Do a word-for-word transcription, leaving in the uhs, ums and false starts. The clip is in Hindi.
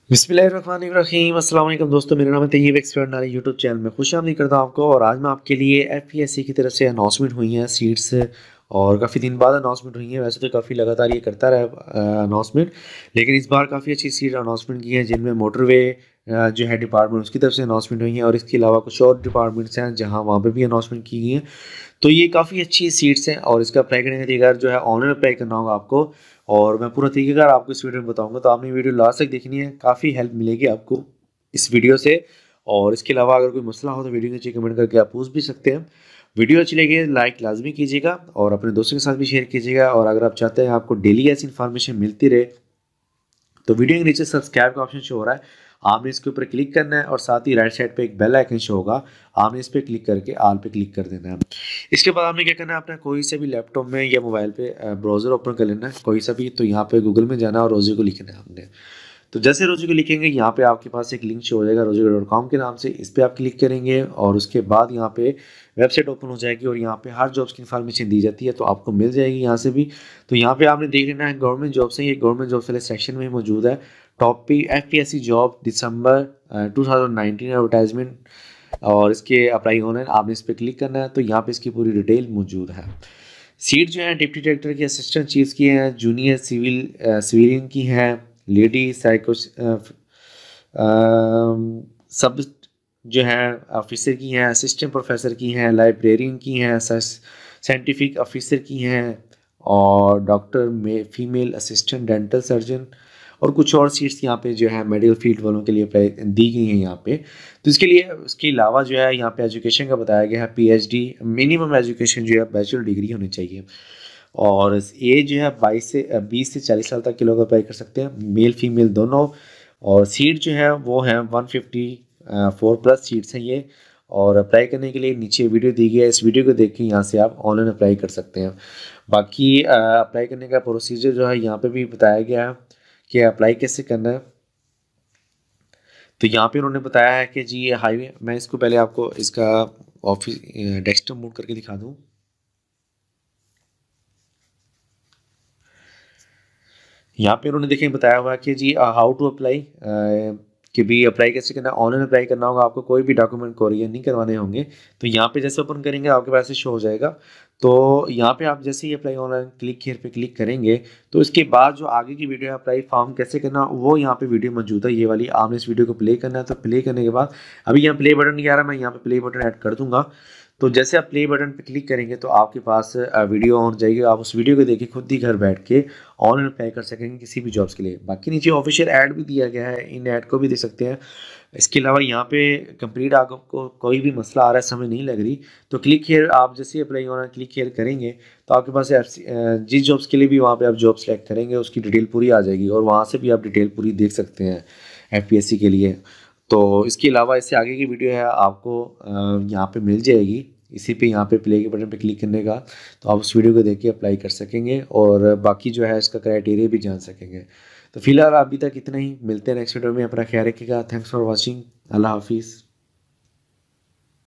बिस्मिल्लाहिर्रहमानिर्रहीम अस्सलाम वालेकुम दोस्तों, मेरा नाम है तैयब एक्सपर्ट नारी यूट्यूब चैनल में खुशामदीद करता हूं आपको। और आज मैं आपके लिए एफपीएससी की तरफ से अनाउंसमेंट हुई है सीट्स, और काफ़ी दिन बाद अनाउंसमेंट हुई है। वैसे तो काफ़ी लगातार ये करता रहा अनाउंसमेंट, लेकिन इस बार काफ़ी अच्छी सीट अनाउंसमेंट की है, जिनमें मोटरवे जो है डिपार्टमेंट उसकी तरफ से अनाउंसमेंट हुई है, और इसके अलावा कुछ और डिपार्टमेंट्स हैं जहाँ वहाँ पर भी अनाउंसमेंट की गई है। तो ये काफ़ी अच्छी सीट्स हैं, और इसका अप्लाई करने का तरीका जो है ऑनलाइन अप्लाई करना होगा आपको, और मैं पूरा तरीकेकार आपको इस वीडियो में बताऊंगा। तो आपने वीडियो लास्ट तक देखनी है, काफ़ी हेल्प मिलेगी आपको इस वीडियो से। और इसके अलावा अगर कोई मसला हो तो वीडियो के नीचे कमेंट करके आप पूछ भी सकते हैं। वीडियो अच्छी लगी लाइक लाजमी कीजिएगा, और अपने दोस्तों के साथ भी शेयर कीजिएगा। और अगर आप चाहते हैं आपको डेली ऐसी इन्फॉर्मेशन मिलती रहे, तो वीडियो के नीचे सब्सक्राइब का ऑप्शन शो हो रहा है, आपने इसके ऊपर क्लिक करना है, और साथ ही राइट साइड पे एक बेल आइकन शो होगा, आपने इस पर क्लिक करके आल पे क्लिक कर देना है। इसके बाद आपने क्या करना है, अपना कोई से भी लैपटॉप में या मोबाइल पे ब्राउज़र ओपन कर लेना है कोई सा भी। तो यहाँ पे गूगल में जाना है और रोजी को लिखना है आपने। तो जैसे रोजी को लिखेंगे, यहाँ पे आपके पास एक लिंक शो हो जाएगा रोजी डॉट कॉम के नाम से, इस पर आप क्लिक करेंगे, और उसके बाद यहाँ पे वेबसाइट ओपन हो जाएगी, और यहाँ पे हर जॉब्स की इन्फॉर्मेशन दी जाती है, तो आपको मिल जाएगी यहाँ से भी। तो यहाँ पे आपने देख लेना है गवर्नमेंट जॉब्स हैं, ये गवर्नमेंट जॉब्स वाले सेक्शन में मौजूद है। टॉप पे F P S C job December two thousand nineteen advertisement, और इसके अप्लाई ऑनलाइन, आपने इस पर क्लिक करना है। तो यहाँ पे इसकी पूरी डिटेल मौजूद है। सीट जो है डिप्टी डायरेक्टर की, असिस्टेंट चीफ की हैं, जूनियर सिविल सिविलियन की हैं, लेडी साइको सब जो है ऑफिसर की हैं, असिस्टेंट प्रोफेसर की हैं, लाइब्रेरियन की हैं, साइंटिफिक ऑफिसर की हैं, और डॉक्टर में फीमेल असिस्टेंट डेंटल सर्जन, और कुछ और सीट्स यहाँ पे जो है मेडिकल फील्ड वालों के लिए अप्लाई दी गई हैं यहाँ पे। तो इसके लिए उसके अलावा जो है यहाँ पे एजुकेशन का बताया गया है, पीएचडी मिनिमम एजुकेशन जो है बैचलर डिग्री होनी चाहिए, और एज जो है बाईस से बीस से चालीस साल तक के लोग अप्लाई कर सकते हैं, मेल फीमेल दोनों। और सीट जो है वो है one fifty four plus seats हैं ये। और अप्लाई करने के लिए नीचे वीडियो दी गई है, इस वीडियो को देख के यहाँ से आप ऑनलाइन अप्लाई कर सकते हैं। बाकी अप्लाई करने का प्रोसीजर जो है यहाँ पे भी बताया गया है कि अप्लाई कैसे करना है। तो यहाँ पे उन्होंने बताया है कि जी ये हाईवे, मैं इसको पहले आपको इसका ऑफिस डेस्कटॉप मूव करके दिखा दूँ। यहाँ पे उन्होंने देखें बताया हुआ है कि जी हाउ टू अप्लाई, कि भी अप्लाई कैसे करना है। ऑनलाइन अप्लाई करना होगा, आपको कोई भी डॉक्यूमेंट कोरियर नहीं करवाने होंगे। तो यहाँ पे जैसे ओपन करेंगे आपके पास शो हो जाएगा। तो यहाँ पे आप जैसे ही अप्लाई ऑनलाइन क्लिक हियर पे क्लिक करेंगे, तो इसके बाद जो आगे की वीडियो है अप्लाई फॉर्म कैसे करना, वो यहाँ पे वीडियो मौजूद है ये वाली। आपने इस वीडियो को प्ले करना है, तो प्ले करने के बाद अभी यहाँ प्ले बटन नहीं आ रहा, मैं यहाँ पे प्ले बटन ऐड कर दूंगा। तो जैसे आप प्ले बटन पे क्लिक करेंगे, तो आपके पास वीडियो ऑन जाएगी, आप उस वीडियो को देखिए खुद ही घर बैठ के ऑनलाइन अप्लाई कर सकेंगे किसी भी जॉब्स के लिए। बाकी नीचे ऑफिशियल ऐड भी दिया गया है, इन ऐड को भी देख सकते हैं। इसके अलावा यहाँ पे कंप्लीट आपको कोई भी मसला आ रहा है, समझ नहीं लग रही, तो क्लिक हियर आप जैसे अप्लाई ऑनलाइन क्लिक हियर करेंगे, तो आपके पास जिस जॉब्स के लिए भी वहाँ पे आप जॉब सेलेक्ट करेंगे उसकी डिटेल पूरी आ जाएगी, और वहाँ से भी आप डिटेल पूरी देख सकते हैं एफपीएससी के लिए। तो इसके अलावा इससे आगे की वीडियो है आपको यहाँ पे मिल जाएगी, इसी पे यहाँ पे प्ले के बटन पे क्लिक करने का, तो आप उस वीडियो को देख के अप्लाई कर सकेंगे, और बाकी जो है इसका क्राइटेरिया भी जान सकेंगे। तो फिलहाल अभी तक इतना ही, मिलते हैं नेक्स्ट वीडियो में। अपना ख्याल रखिएगा। Thanks for watching. अल्लाह हाफिज़।